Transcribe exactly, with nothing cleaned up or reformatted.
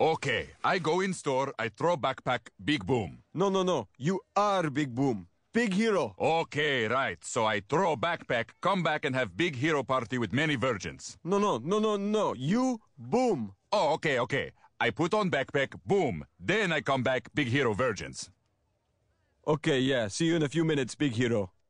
Okay, I go in store, I throw backpack, Big Boom. No, no, no. You are Big Boom. Big hero. Okay, right. So I throw backpack, come back and have big hero party with many virgins. No, no, no, no, no. You Boom. Oh, okay, okay. I put on backpack, boom. Then I come back, big hero virgins. Okay, yeah. See you in a few minutes, Big Hero.